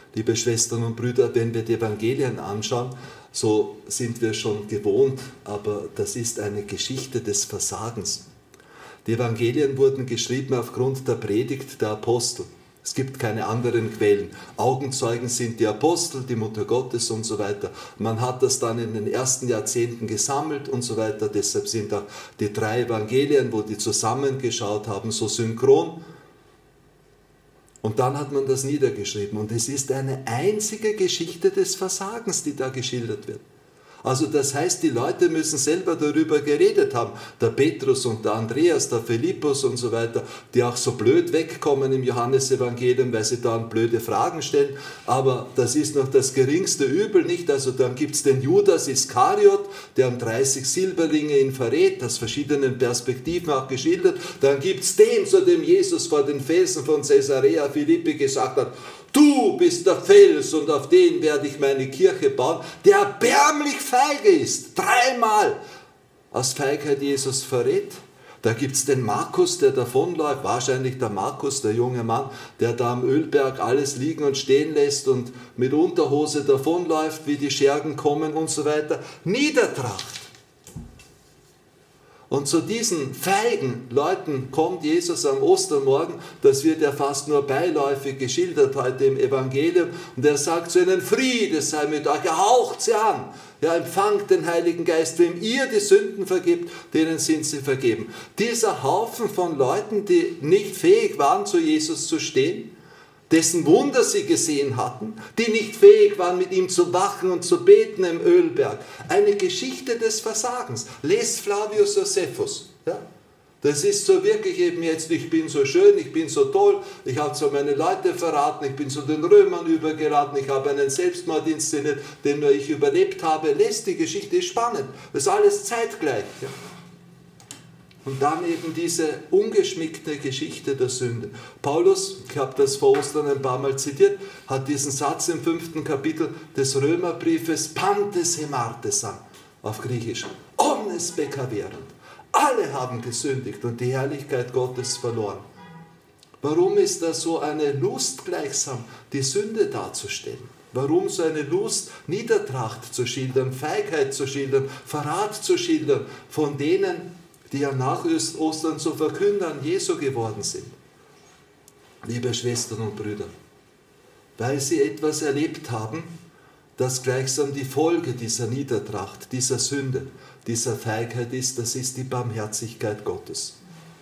Liebe Schwestern und Brüder, wenn wir die Evangelien anschauen, so sind wir schon gewohnt, aber das ist eine Geschichte des Versagens. Die Evangelien wurden geschrieben aufgrund der Predigt der Apostel. Es gibt keine anderen Quellen. Augenzeugen sind die Apostel, die Mutter Gottes und so weiter. Man hat das dann in den ersten Jahrzehnten gesammelt und so weiter. Deshalb sind auch die 3 Evangelien, wo die zusammengeschaut haben, so synchron. Und dann hat man das niedergeschrieben. Und es ist eine einzige Geschichte des Versagens, die da geschildert wird. Also das heißt, die Leute müssen selber darüber geredet haben. Der Petrus und der Andreas, der Philippus und so weiter, die auch so blöd wegkommen im Johannesevangelium, weil sie dann blöde Fragen stellen. Aber das ist noch das geringste Übel, nicht? Also dann gibt es den Judas Iskariot, der um 30 Silberlinge ihn verrät, aus verschiedenen Perspektiven auch geschildert. Dann gibt es den, zu dem Jesus vor den Felsen von Caesarea Philippi gesagt hat, du bist der Fels und auf den werde ich meine Kirche bauen, der erbärmlich feige ist. 3-mal aus Feigheit Jesus verrät. Da gibt es den Markus, der davonläuft, wahrscheinlich der Markus, der junge Mann, der da am Ölberg alles liegen und stehen lässt und mit Unterhose davonläuft, wie die Schergen kommen und so weiter. Niedertracht. Und zu diesen feigen Leuten kommt Jesus am Ostermorgen, das wird ja fast nur beiläufig geschildert heute im Evangelium, und er sagt zu ihnen, Friede sei mit euch, er haucht sie an, ja, empfangt den Heiligen Geist, wem ihr die Sünden vergibt, denen sind sie vergeben. Dieser Haufen von Leuten, die nicht fähig waren, zu Jesus zu stehen, dessen Wunder sie gesehen hatten, die nicht fähig waren, mit ihm zu wachen und zu beten im Ölberg. Eine Geschichte des Versagens. Lest Flavius Josephus. Ja? Das ist so wirklich eben jetzt, ich bin so schön, ich bin so toll, ich habe so meine Leute verraten, ich bin zu den Römern übergeraten, ich habe einen Selbstmord inszeniert, den nur ich überlebt habe. Lest die Geschichte, ist spannend. Das ist alles zeitgleich. Ja? Und dann eben diese ungeschmickte Geschichte der Sünde. Paulus, ich habe das vor Ostern ein paar Mal zitiert, hat diesen Satz im 5. Kapitel des Römerbriefes Pantes hemartes an, auf Griechisch. Omnes peccaverant. Alle haben gesündigt und die Herrlichkeit Gottes verloren. Warum ist da so eine Lust gleichsam, die Sünde darzustellen? Warum so eine Lust, Niedertracht zu schildern, Feigheit zu schildern, Verrat zu schildern von denen, die ja nach Ostern zu Verkündern Jesu geworden sind? Liebe Schwestern und Brüder, weil sie etwas erlebt haben, das gleichsam die Folge dieser Niedertracht, dieser Sünde, dieser Feigheit ist, das ist die Barmherzigkeit Gottes.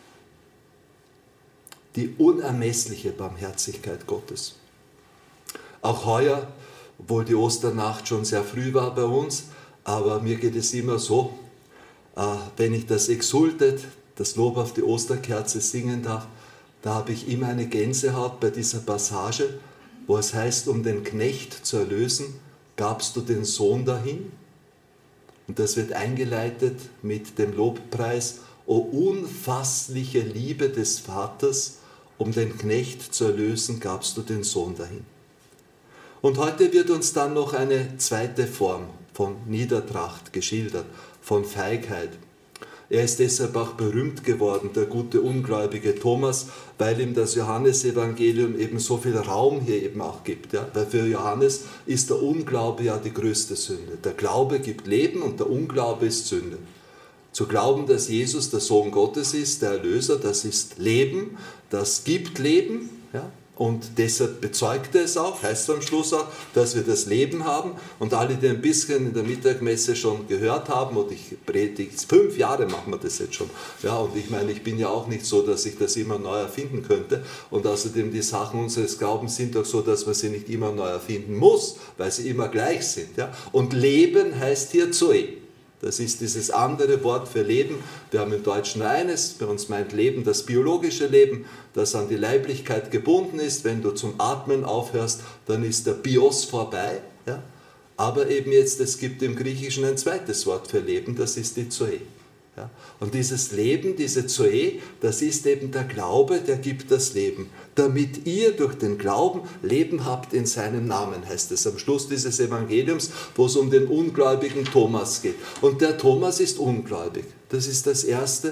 Die unermessliche Barmherzigkeit Gottes. Auch heuer, obwohl die Osternacht schon sehr früh war bei uns, aber mir geht es immer so, wenn ich das Exultet, das Lob auf die Osterkerze singen darf, da habe ich immer eine Gänsehaut bei dieser Passage, wo es heißt, um den Knecht zu erlösen, gabst du den Sohn dahin. Und das wird eingeleitet mit dem Lobpreis, o unfassliche Liebe des Vaters, um den Knecht zu erlösen, gabst du den Sohn dahin. Und heute wird uns dann noch eine zweite Form von Niedertracht geschildert, von Feigheit. Er ist deshalb auch berühmt geworden, der gute ungläubige Thomas, weil ihm das Johannesevangelium eben so viel Raum hier eben auch gibt. Ja? Weil für Johannes ist der Unglaube ja die größte Sünde. Der Glaube gibt Leben und der Unglaube ist Sünde. Zu glauben, dass Jesus der Sohn Gottes ist, der Erlöser, das ist Leben, das gibt Leben. Ja? Und deshalb bezeugt er es auch, heißt es am Schluss auch, dass wir das Leben haben. Und alle, die ein bisschen in der Mittagmesse schon gehört haben, und ich predige, 5 Jahre machen wir das jetzt schon. Ja, und ich meine, ich bin ja auch nicht so, dass ich das immer neu erfinden könnte. Und außerdem, die Sachen unseres Glaubens sind auch so, dass man sie nicht immer neu erfinden muss, weil sie immer gleich sind. Ja? Und Leben heißt hier Zoe. Das ist dieses andere Wort für Leben. Wir haben im Deutschen nur eines. Bei uns meint Leben das biologische Leben, das an die Leiblichkeit gebunden ist. Wenn du zum Atmen aufhörst, dann ist der Bios vorbei. Ja? Aber eben jetzt, es gibt im Griechischen ein zweites Wort für Leben, das ist die Zoe. Ja? Und dieses Leben, diese Zoe, das ist eben der Glaube, der gibt das Leben. Damit ihr durch den Glauben Leben habt in seinem Namen, heißt es am Schluss dieses Evangeliums, wo es um den ungläubigen Thomas geht. Und der Thomas ist ungläubig. Das ist das Erste.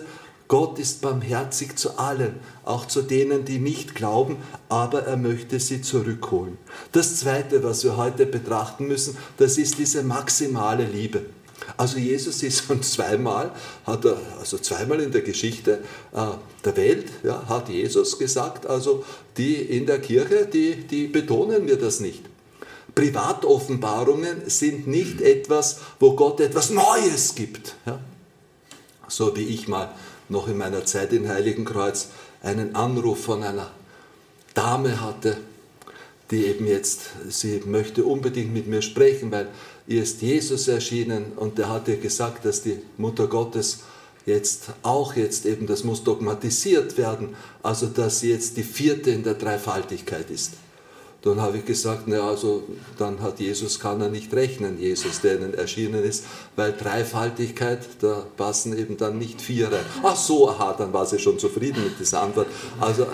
Gott ist barmherzig zu allen, auch zu denen, die nicht glauben, aber er möchte sie zurückholen. Das Zweite, was wir heute betrachten müssen, das ist diese maximale Liebe. Also Jesus ist schon zweimal in der Geschichte der Welt, ja, hat Jesus gesagt, also die in der Kirche, die betonen mir das nicht. Privatoffenbarungen sind nicht etwas, wo Gott etwas Neues gibt. Ja. So wie ich mal noch in meiner Zeit in Heiligenkreuz einen Anruf von einer Dame hatte, die eben jetzt, sie möchte unbedingt mit mir sprechen, weil ihr ist Jesus erschienen und der hat ihr gesagt, dass die Mutter Gottes jetzt eben, das muss dogmatisiert werden, also dass sie jetzt die vierte in der Dreifaltigkeit ist. Dann habe ich gesagt, na also dann kann er nicht rechnen, Jesus, der ihnen erschienen ist, weil Dreifaltigkeit, da passen eben dann nicht vier rein. Ach so, aha, dann war sie schon zufrieden mit dieser Antwort. Also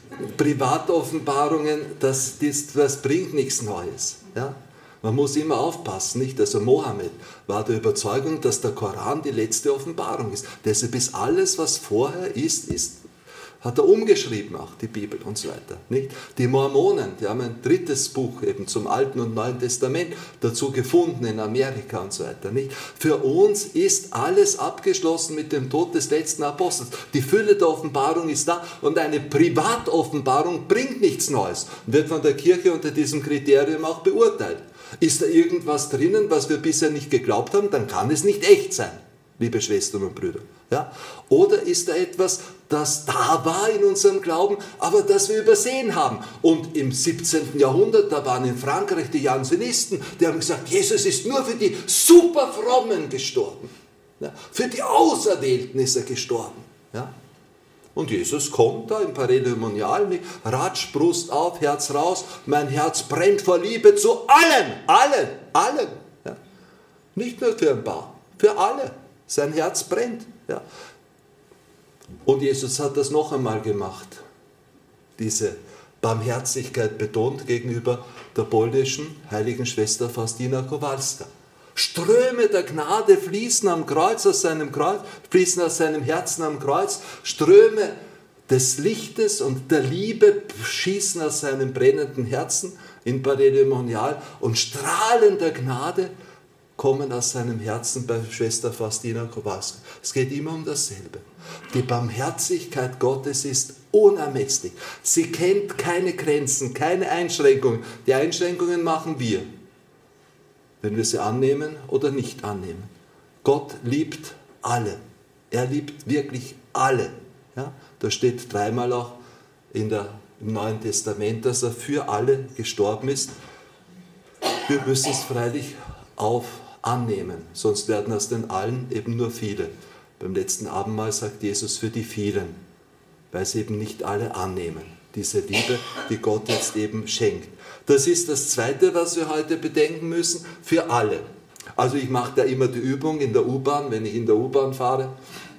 Privatoffenbarungen, das bringt nichts Neues. Ja? Man muss immer aufpassen, nicht? Also Mohammed war der Überzeugung, dass der Koran die letzte Offenbarung ist. Deshalb ist alles, was vorher ist, hat er umgeschrieben, auch die Bibel und so weiter. Nicht? Die Mormonen, die haben ein drittes Buch eben zum Alten und Neuen Testament dazu gefunden in Amerika und so weiter. Nicht? Für uns ist alles abgeschlossen mit dem Tod des letzten Apostels. Die Fülle der Offenbarung ist da und eine Privatoffenbarung bringt nichts Neues und wird von der Kirche unter diesem Kriterium auch beurteilt. Ist da irgendwas drinnen, was wir bisher nicht geglaubt haben, dann kann es nicht echt sein, liebe Schwestern und Brüder. Ja? Oder ist da etwas, das da war in unserem Glauben, aber das wir übersehen haben? Und im 17. Jahrhundert, da waren in Frankreich die Jansenisten, die haben gesagt, Jesus ist nur für die Superfrommen gestorben. Ja? Für die Auserwählten ist er gestorben. Ja? Und Jesus kommt da im Parädemonial, Ratsch, Brust auf, Herz raus, mein Herz brennt vor Liebe zu allen. Ja? Nicht nur für ein paar, für alle. Sein Herz brennt. Ja. Und Jesus hat das noch einmal gemacht. Diese Barmherzigkeit betont gegenüber der polnischen heiligen Schwester Faustina Kowalska. Ströme der Gnade fließen aus seinem Herzen am Kreuz. Ströme des Lichtes und der Liebe schießen aus seinem brennenden Herzen in Parädemonial und Strahlen der Gnade kommen aus seinem Herzen bei Schwester Faustina Kowalska. Es geht immer um dasselbe. Die Barmherzigkeit Gottes ist unermesslich. Sie kennt keine Grenzen, keine Einschränkungen. Die Einschränkungen machen wir, wenn wir sie annehmen oder nicht annehmen. Gott liebt alle. Er liebt wirklich alle. Ja? Da steht dreimal auch im Neuen Testament, dass er für alle gestorben ist. Wir müssen es freilich annehmen, sonst werden aus den allen eben nur viele. Beim letzten Abendmahl sagt Jesus für die vielen, weil sie eben nicht alle annehmen, diese Liebe, die Gott jetzt eben schenkt. Das ist das Zweite, was wir heute bedenken müssen, für alle. Also ich mache da immer die Übung in der U-Bahn, wenn ich in der U-Bahn fahre.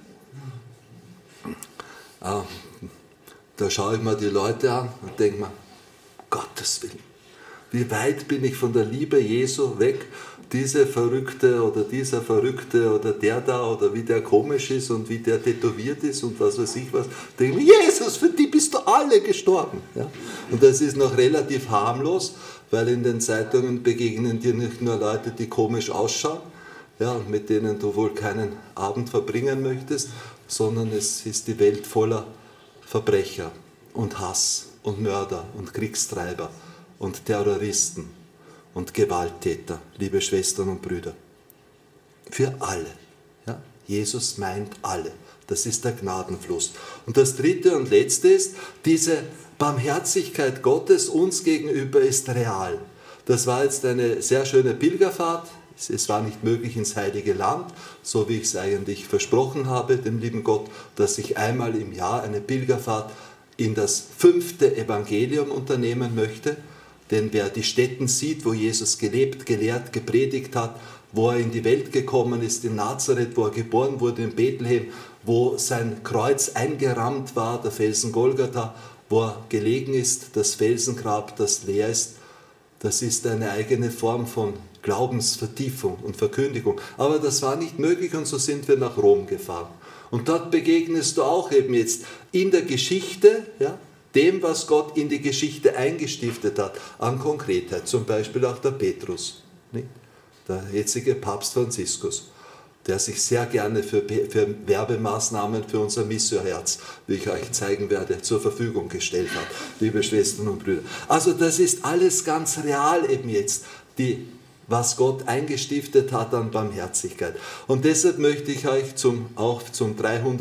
Da schaue ich mir die Leute an und denke mir, Gottes Willen, wie weit bin ich von der Liebe Jesu weg, diese Verrückte oder dieser Verrückte oder der da oder wie der komisch ist und wie der tätowiert ist und was weiß ich was. Da denke ich mir, Jesus, für die bist du alle gestorben. Ja? Und das ist noch relativ harmlos, weil in den Zeitungen begegnen dir nicht nur Leute, die komisch ausschauen, ja, und mit denen du wohl keinen Abend verbringen möchtest, sondern es ist die Welt voller Verbrecher und Hass und Mörder und Kriegstreiber und Terroristen und Gewalttäter, liebe Schwestern und Brüder. Für alle. Ja? Jesus meint alle. Das ist der Gnadenfluss. Und das Dritte und Letzte ist, diese Barmherzigkeit Gottes uns gegenüber ist real. Das war jetzt eine sehr schöne Pilgerfahrt. Es war nicht möglich ins Heilige Land, so wie ich es eigentlich versprochen habe, dem lieben Gott, dass ich einmal im Jahr eine Pilgerfahrt in das 5. Evangelium unternehmen möchte. Denn wer die Stätten sieht, wo Jesus gelebt, gelehrt, gepredigt hat, wo er in die Welt gekommen ist, in Nazareth, wo er geboren wurde, in Bethlehem, wo sein Kreuz eingerammt war, der Felsen Golgatha, wo er gelegen ist, das Felsengrab, das leer ist, das ist eine eigene Form von Glaubensvertiefung und Verkündigung. Aber das war nicht möglich und so sind wir nach Rom gefahren. Und dort begegnest du auch eben jetzt in der Geschichte, ja, dem, was Gott in die Geschichte eingestiftet hat, an Konkretheit. Zum Beispiel auch der Petrus, nicht? Der jetzige Papst Franziskus, der sich sehr gerne für Werbemaßnahmen für unser Missioherz, wie ich euch zeigen werde, zur Verfügung gestellt hat, liebe Schwestern und Brüder. Also das ist alles ganz real eben jetzt, was Gott eingestiftet hat an Barmherzigkeit. Und deshalb möchte ich euch auch zum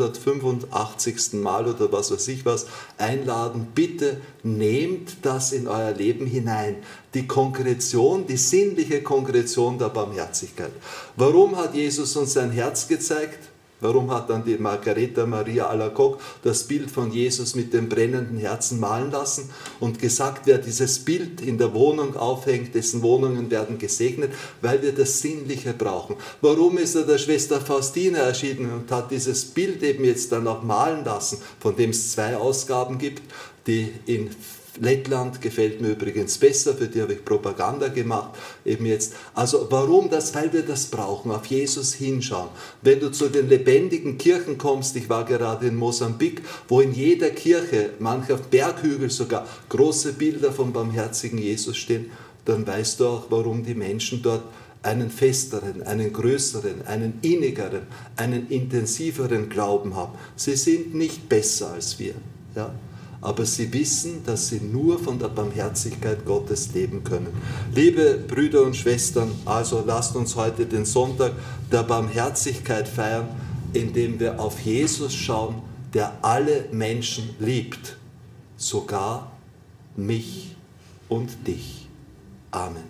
385. Mal oder was weiß ich was einladen, bitte nehmt das in euer Leben hinein. Die Konkretion, die sinnliche Konkretion der Barmherzigkeit. Warum hat Jesus uns sein Herz gezeigt? Warum hat dann die Margareta Maria Alacoque das Bild von Jesus mit dem brennenden Herzen malen lassen und gesagt, wer dieses Bild in der Wohnung aufhängt, dessen Wohnungen werden gesegnet, weil wir das Sinnliche brauchen. Warum ist er der Schwester Faustina erschienen und hat dieses Bild eben jetzt dann auch malen lassen, von dem es 2 Ausgaben gibt, die in Lettland gefällt mir übrigens besser, für die habe ich Propaganda gemacht, eben jetzt. Also warum das? Weil wir das brauchen, auf Jesus hinschauen. Wenn du zu den lebendigen Kirchen kommst, ich war gerade in Mosambik, wo in jeder Kirche, manche auf Berghügel sogar, große Bilder vom barmherzigen Jesus stehen, dann weißt du auch, warum die Menschen dort einen festeren, einen größeren, einen innigeren, einen intensiveren Glauben haben. Sie sind nicht besser als wir, ja? Aber sie wissen, dass sie nur von der Barmherzigkeit Gottes leben können. Liebe Brüder und Schwestern, also lasst uns heute den Sonntag der Barmherzigkeit feiern, indem wir auf Jesus schauen, der alle Menschen liebt, sogar mich und dich. Amen.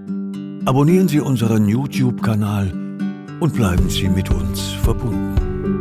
Abonnieren Sie unseren YouTube-Kanal und bleiben Sie mit uns verbunden.